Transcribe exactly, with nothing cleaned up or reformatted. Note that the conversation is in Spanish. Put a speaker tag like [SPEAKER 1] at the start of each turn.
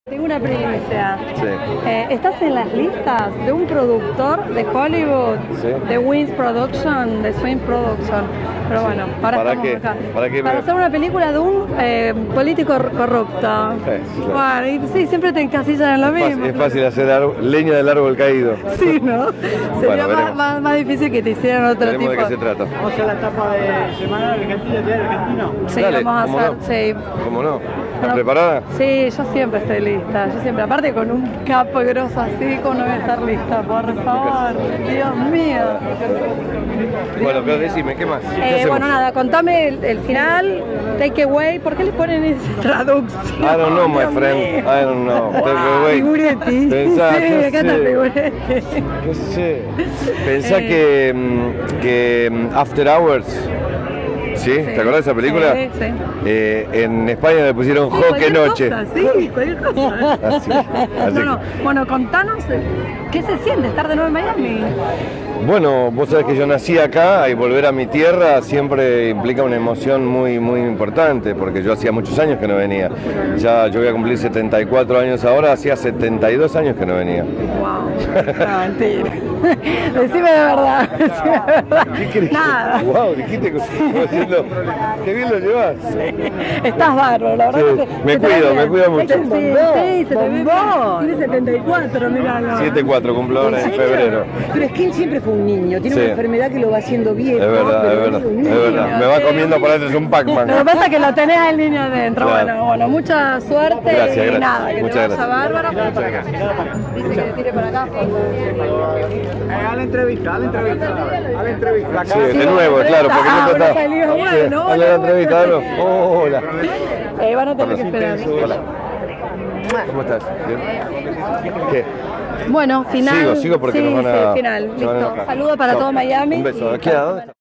[SPEAKER 1] Tengo una primicia.
[SPEAKER 2] Sí.
[SPEAKER 1] Eh, estás en las listas de un productor de Hollywood,
[SPEAKER 2] Sí.
[SPEAKER 1] de Wings Production, de Swing Production. Pero bueno, ahora
[SPEAKER 2] ¿Para
[SPEAKER 1] estamos
[SPEAKER 2] qué?
[SPEAKER 1] acá.
[SPEAKER 2] ¿Para qué?
[SPEAKER 1] Para hacer una película de un eh, político corrupto.
[SPEAKER 2] Sí, claro.
[SPEAKER 1] Bueno, y sí, siempre te encasillan en lo
[SPEAKER 2] Es
[SPEAKER 1] mismo.
[SPEAKER 2] fácil, es fácil hacer árbol- leña del árbol caído.
[SPEAKER 1] Sí, ¿no? Sería más,
[SPEAKER 2] veremos.
[SPEAKER 1] más, más difícil que te hicieran otro
[SPEAKER 2] Veremos
[SPEAKER 1] tipo.
[SPEAKER 2] de qué se trata.
[SPEAKER 3] Vamos a la etapa de semanal argentino, diario argentino.
[SPEAKER 1] Sí,
[SPEAKER 2] Dale,
[SPEAKER 1] vamos a
[SPEAKER 2] ¿cómo
[SPEAKER 1] hacer,
[SPEAKER 2] no?
[SPEAKER 1] sí.
[SPEAKER 2] ¿Cómo no? ¿Estás
[SPEAKER 1] Bueno,
[SPEAKER 2] preparada?
[SPEAKER 1] Sí, yo siempre estoy lista, yo siempre, aparte con un capo grosso así, ¿cómo no voy a estar lista? Por favor, Dios mío.
[SPEAKER 2] Bueno, pero decime, ¿qué más? ¿Qué
[SPEAKER 1] Eh,
[SPEAKER 2] hacemos?
[SPEAKER 1] bueno, nada, contame el, el final, take away, ¿por qué le ponen esa traducción?
[SPEAKER 2] I don't know, my
[SPEAKER 1] Dios
[SPEAKER 2] friend.
[SPEAKER 1] mío.
[SPEAKER 2] I don't know. Take away.
[SPEAKER 1] Figuretti.
[SPEAKER 2] Pensá,
[SPEAKER 1] Sí,
[SPEAKER 2] qué
[SPEAKER 1] acá está
[SPEAKER 2] sé.
[SPEAKER 1] Figuretti.
[SPEAKER 2] ¿Qué sé? Pensá
[SPEAKER 1] Eh.
[SPEAKER 2] que, mm, que mm, After Hours, ¿sí? ¿Te acordás de esa película?
[SPEAKER 1] Sí, sí.
[SPEAKER 2] Eh, en España le pusieron
[SPEAKER 1] Sí,
[SPEAKER 2] Joque
[SPEAKER 1] cualquier
[SPEAKER 2] Noche.
[SPEAKER 1] cosa, sí, cualquier cosa.
[SPEAKER 2] Así, así.
[SPEAKER 1] No, no. Bueno, contanos, eh, ¿qué se siente estar de nuevo en Miami?
[SPEAKER 2] Bueno, vos sabés que yo nací acá y volver a mi tierra siempre implica una emoción muy, muy importante, porque yo hacía muchos años que no venía. Ya yo voy a cumplir setenta y cuatro años ahora, hacía setenta y dos años que no venía.
[SPEAKER 1] Wow. No, mentira. Decime de verdad. Decime de verdad.
[SPEAKER 2] ¿Qué crees?
[SPEAKER 1] Nada.
[SPEAKER 2] Wow, dijiste que como diciendo, qué bien lo llevas.
[SPEAKER 1] Estás bárbaro, la verdad.
[SPEAKER 2] Sí,
[SPEAKER 1] que te-
[SPEAKER 2] me
[SPEAKER 1] se te
[SPEAKER 2] cuido,
[SPEAKER 1] ve
[SPEAKER 2] me
[SPEAKER 1] bien.
[SPEAKER 2] cuido mucho.
[SPEAKER 1] Sí, sí, se te ve bien. Tiene setenta y cuatro, míralo.
[SPEAKER 2] siete cuatro cumplo ahora en febrero.
[SPEAKER 4] Pero es que él siempre fue un niño, tiene
[SPEAKER 2] Sí.
[SPEAKER 4] una enfermedad que lo va haciendo viejo.
[SPEAKER 2] Es verdad,
[SPEAKER 4] pero
[SPEAKER 2] es
[SPEAKER 4] él
[SPEAKER 2] verdad,
[SPEAKER 4] un
[SPEAKER 2] es
[SPEAKER 4] niño.
[SPEAKER 2] verdad. Me va comiendo por adentro, es un Pac-Man.
[SPEAKER 1] Lo que pasa es que lo tenés en línea adentro.
[SPEAKER 2] Claro.
[SPEAKER 1] Bueno, bueno, mucha suerte
[SPEAKER 2] Gracias,
[SPEAKER 1] y
[SPEAKER 2] gracias.
[SPEAKER 1] nada, que
[SPEAKER 2] Muchas
[SPEAKER 1] te vaya
[SPEAKER 2] gracias.
[SPEAKER 1] bárbaro.
[SPEAKER 2] Muchas gracias.
[SPEAKER 1] Dice que le tire para acá.
[SPEAKER 3] Eh, a la entrevista, a la entrevista. A la entrevista.
[SPEAKER 2] Sí, de nuevo, claro, porque
[SPEAKER 1] Ah,
[SPEAKER 2] no
[SPEAKER 1] bueno,
[SPEAKER 2] trataba.
[SPEAKER 1] salió, bueno,
[SPEAKER 2] Sí,
[SPEAKER 1] hola,
[SPEAKER 2] hola, la
[SPEAKER 1] bueno.
[SPEAKER 2] entrevista, hablo. Hola.
[SPEAKER 1] Eh, van a tener que esperar.
[SPEAKER 2] Hola. ¿Cómo estás? ¿Bien? ¿Qué?
[SPEAKER 1] Bueno, final.
[SPEAKER 2] Sigo, sigo porque
[SPEAKER 1] sí,
[SPEAKER 2] nos van a...
[SPEAKER 1] sí, final.
[SPEAKER 2] se van a
[SPEAKER 1] Listo.
[SPEAKER 2] enojar.
[SPEAKER 1] Saludo para
[SPEAKER 2] Chau.
[SPEAKER 1] todo Miami.
[SPEAKER 2] Un beso.
[SPEAKER 1] Y-
[SPEAKER 2] ¿Aquí a dónde está?